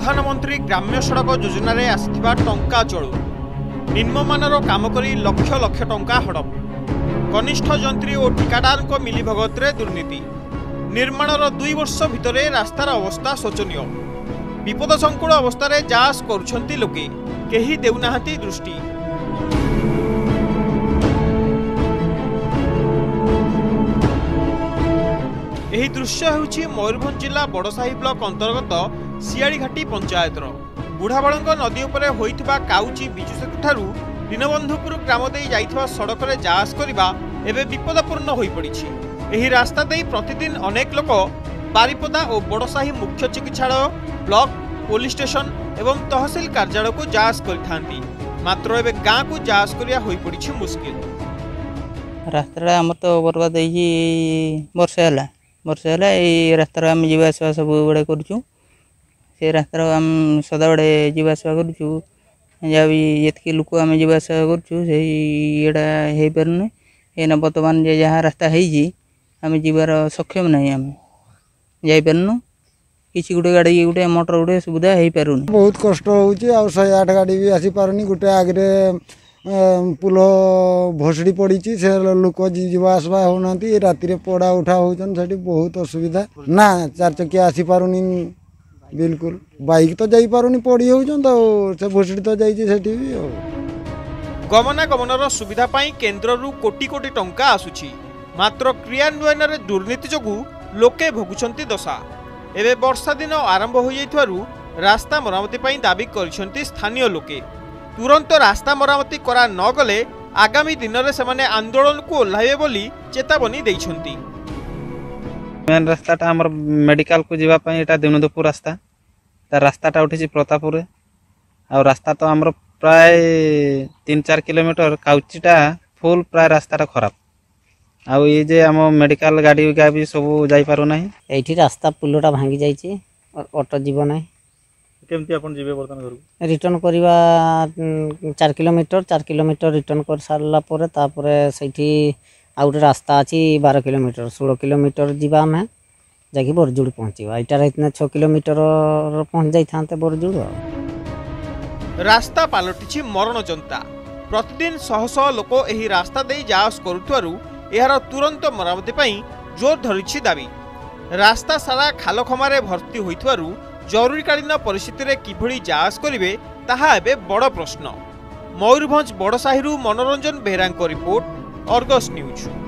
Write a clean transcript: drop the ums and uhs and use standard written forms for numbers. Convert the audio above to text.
प्रधानमंत्री ग्राम्य सड़क योजना रे आसिथिबा टंका चलू निम्नमानर काम करी लक्ष लक्ष टंका हड़प कनिष्ठ जंत्री और ठिकादार को मिलीभगत रे दुर्नीति निर्माणर 2 वर्ष भितर रास्तार अवस्था शोचनीय विपदसंकुल अवस्था जांच करुछंती लोके केही देउनाहांती दृष्टि। यही दृश्य होउछि मयूरभंज जिला बड़साही ब्लॉक अंतर्गत सियाड़ीघाटी पंचायतर बुढ़ाबड़ंग नदी उपरे होइथिबा काउची बिजुसेतु ठारू दीनबंधुपुर ग्राम देई जाइथिबा सड़क रे जांच करिबा एबे विपदपूर्ण होई पड़िछि। एही रास्ता देई प्रतिदिन अनेक लोक बारिपदा और बड़साही मुख्य चिकित्सालय ब्लॉक पुलिस स्टेशन एवं तहसील कार्यालय को जांच करिथांती मात्र एबे गाँ को जांच करिया होई पड़िछि मुश्किल। रास्ता आम तो बर्बाद वर्षे है ये रास्तार आम जावासवा सब बड़े करूँ से रास्तार आम सदा बड़े जावासवा करूँ जहाँ भी ये लोक आम जावासवा करूँ हो पारन एना बर्तमान जहाँ रास्ता होम जीवार सक्षम नहीं आम जापारन किसी गोटे गाड़ी गोटे मोटर गोटे सुविधा हो पार बहुत कष्ट हो 108 गाड़ी भी आसी पारनी गोटे आगे पुल भसड़ी पड़ी से लोक जावासवा होना राति पड़ा उठा होती बहुत असुविधा ना 4 चकिया आसी पारुनी बिल्कुल बाइक तो जाई पारुनी पड़ी होती भसड़ी तो जाइए गमनागमनर सुविधा पाई केन्द्ररू कोटी कोटी टंका आसुछि मात्र क्रियान्वयन रे दुर्नीति जोगु लोके भोगुछंती दशा। एबे वर्षा दिन आरंभ हो जाइथवारु रास्ता मरामती पाई दाबी करिसंती स्थानीय लोके तुरंत रास्ता मरामती करा न गले आगामी दिन में सेमाने आंदोलन को ओह्लाइबे बोली चेतावनी दैछंती। मेन रास्ताटा हमर मेडिकल को जीवा पई एटा दीनबंधुपुर रास्ता ता रास्ताटा उठिछि प्रतापपुर आ रास्ता तो हमर प्राय 3-4 किलोमीटर काउचीटा फुल प्राय रास्ताटा खराब आ ये जे हम मेडिकल गाड़ी भी सब जाई पारो नाही एठी रास्ता पुलटा भांगी जाइछि ऑटो जीव नाही केमती अपन जीवे बर्तन घर रिटर्न करवा 4 किलोमीटर रिटर्न कर सारला परे तापरे सेठी आ गोटे रास्ता अछि 12 किलोमीटर 16 किलोमीटर जीवा में जाकि बरजुड़ पहुँचवा इटार इतना 6 किलोमीटर पहुँच जाई थांते बरजुड़। रास्ता पालटिछि मरण जनता प्रतिदिन शह शह लोक एही रास्ता देई जांच करुथवारु एहार तुरंत मरामती पई जोर धरिछि दाबी। रास्ता सारा खाल खमारे भर्ती होइथवारु जरूरीकालीन परिस्थिति रे किभली जांच करिवे ताहा एबे बड़ प्रश्न। मयूरभंज बड़साही मनोरंजन बेहरा रिपोर्ट, अर्गस न्यूज।